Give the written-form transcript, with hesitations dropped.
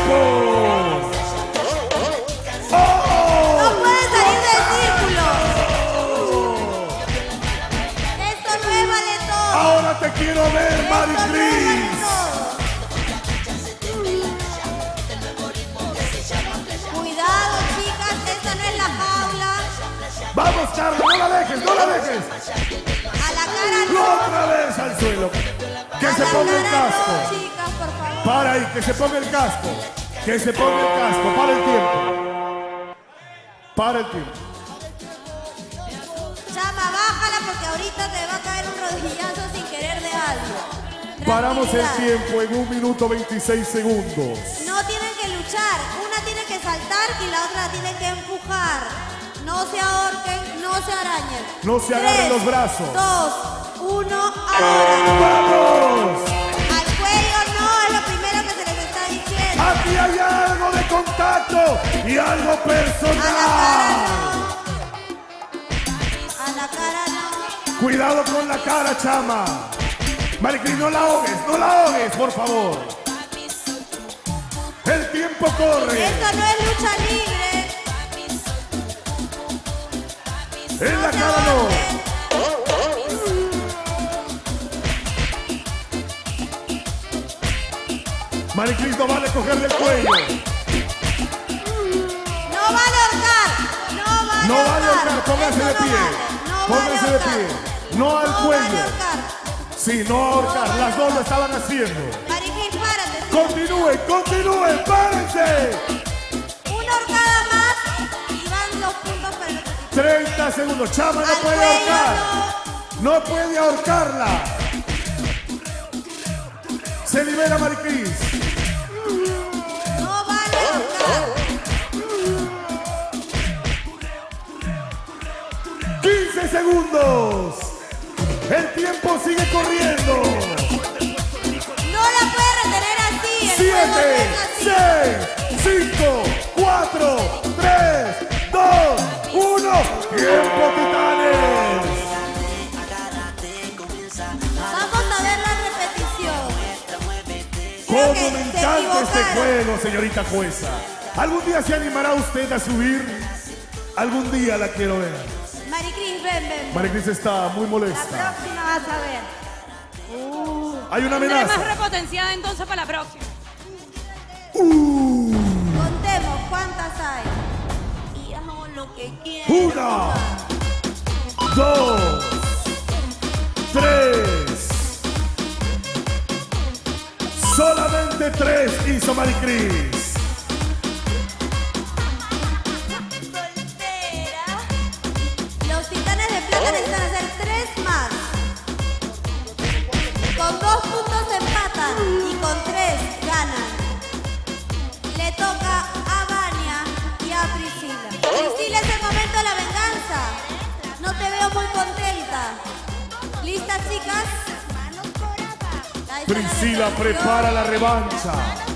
tiempo. No puede salir del círculo. Esto no es vale todo. Ahora te quiero ver, Maricris. Cuidado, chicas, esta no es la jaula. Vamos, Carla, no la dejes, no la dejes. A la cara Y no. otra vez al suelo. Que A se la ponga el cara casco. no, chicas, por favor. Para ahí, que se ponga el casco. Que se ponga el casco. Para el tiempo. Para el tiempo. Chama, bájala porque ahorita te va a caer un rodillazo sin querer de algo. Paramos el Tranquilidad. tiempo en 1 minuto 26 segundos. No tienen que luchar. Una tiene que saltar y la otra la tiene que empujar. No se ahorquen, no se arañen. No se agarren 3, los brazos. 2, 1, ahora. ¡Vamos! Al cuello no, es lo primero que se les está diciendo. Aquí hay algo de contacto y algo A la cara personal. no. A la cara no. Cuidado con la cara, chama. Maricris, no la ahogues, por favor. El tiempo corre. Esto no es lucha libre. En la se cara no. ahorquen. Maricris, no vale cogerle el cuello. No vale ahorcar. No vale ahorcar, póngase de Esto no pie. vale. No Póngase vale de ahorcar. pie. No al No cuello. vale ahorcar. Sí, no ahorcar. vale Las dos lo ahorcar. estaban haciendo. Maricris, párate. Continúen, párense. Una horcada más y van los puntos para el otro equipo. 30 segundos. Chama no Al puede cuello ahorcar. No puede ahorcarla. Se libera Maricris. no vale ahorcar. 15 segundos. El tiempo sigue corriendo. No la puede retener así. El juego no 7, es así. 6, 5, 4, 3, 2, 1. Tiempo, titanes. Vamos a ver la repetición. Cómo que me se encanta este equivocaron. juego, señorita jueza. ¿Algún día se animará usted a subir? Algún día la quiero ver. Maricris, ven. Maricris está muy La molesta. próxima vas a ver. Hay una Tendré más amenaza. repotenciada entonces para la próxima. Contemos cuántas hay. Y hago lo que quiero. 1, 2, 3. Solamente 3 hizo Maricris. Soltera. Los titanes de plata necesitan hacer 3 más. Con 2 puntos empatan y con 3 ganan. Le toca a Vania y a Priscila. Priscila, es el momento de la venganza. No te veo muy contenta. ¿Listas, chicas? Ahí está la Priscila repetición. prepara la revancha.